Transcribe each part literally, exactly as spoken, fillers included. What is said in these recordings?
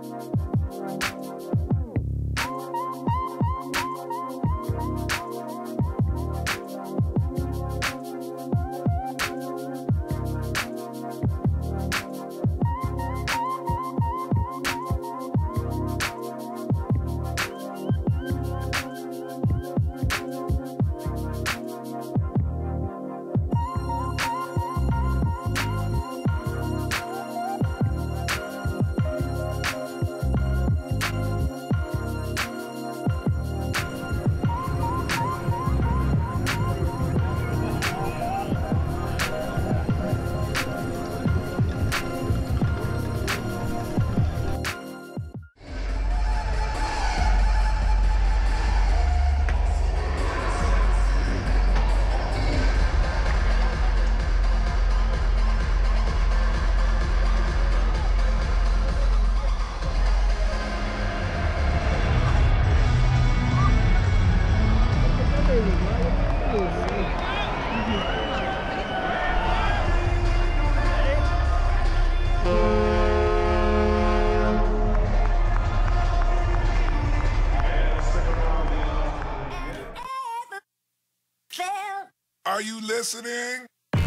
Are you listening?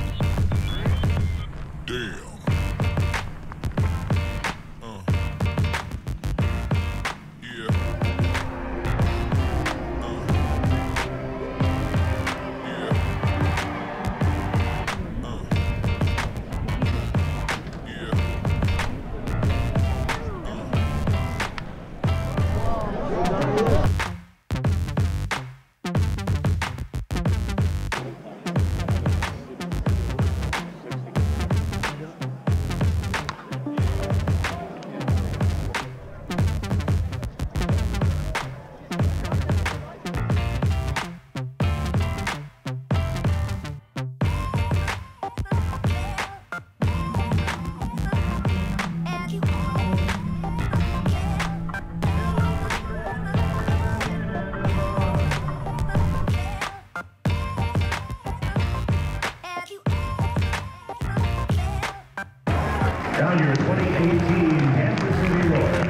Damn. Uh. Yeah. Uh. Yeah. Uh. Yeah. Now your twenty eighteen Kansas City Royals.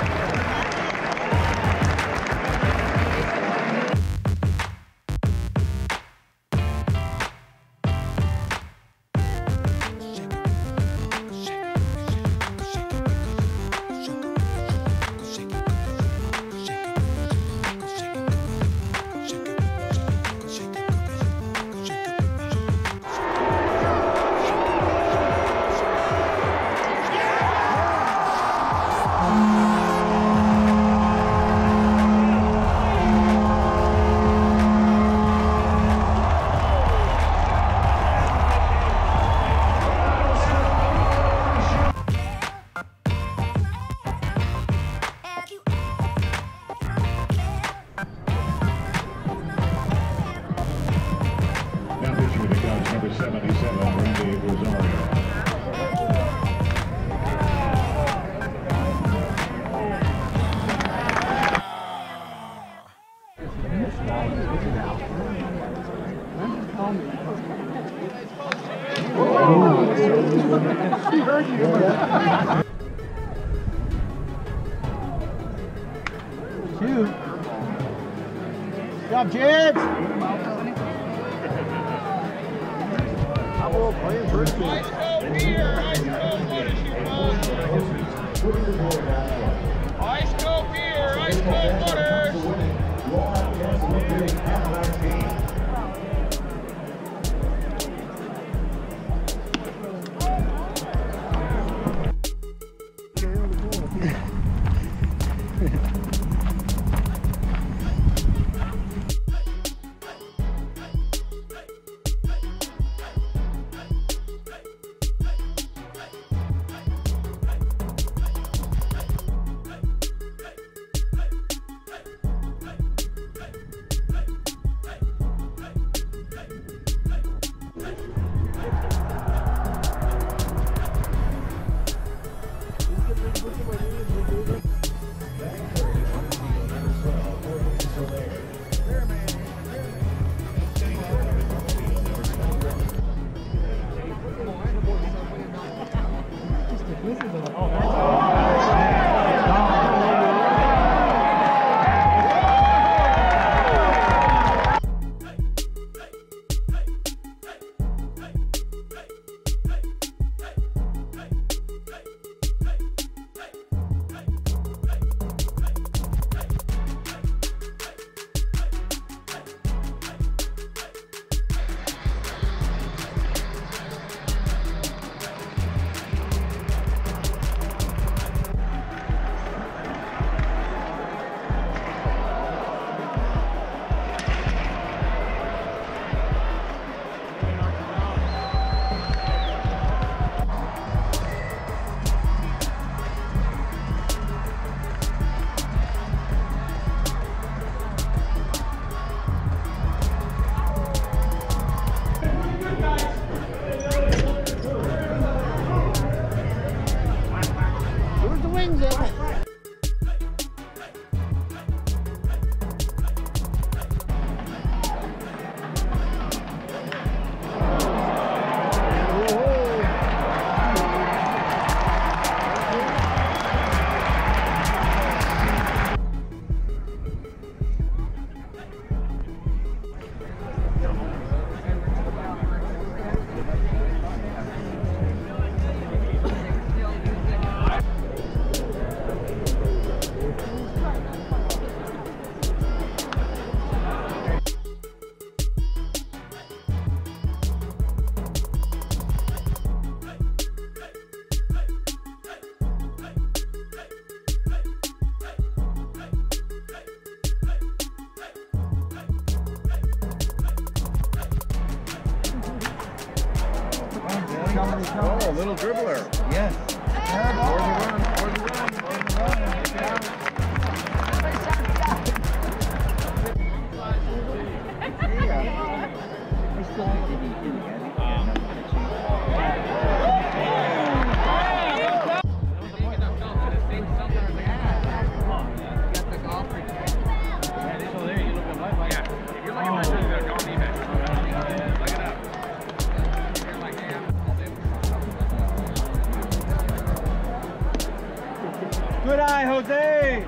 Number seventy-seven, Randy Rosario. He heard you. Shoot. Good job, Jeds. Playing first base. Ice cold beer, ice cold, what is she want? Ice cold beer, ice cold water. wings up. Oh, a little dribbler. Yes. Where's the run? Where's the run? Where's the run? I still think they need hitting. I think they got nothing to achieve. Good eye, Jose!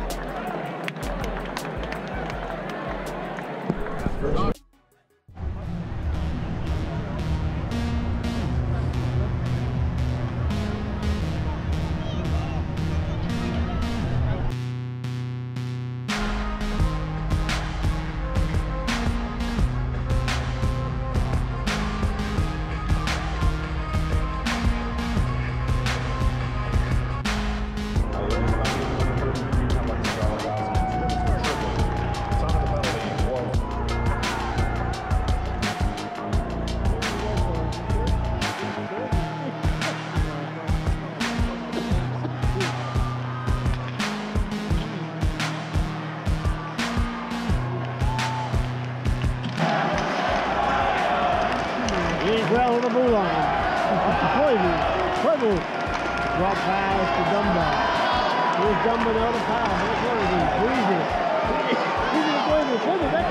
Well, on the ball line. Playable. Playable. Drop pass to Dunbar. Here's Dunbar the other pass. That's what it is. Breezy. Breezy the Playable. Playable back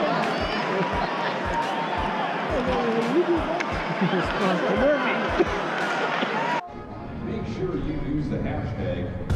there. Make sure you use the hashtag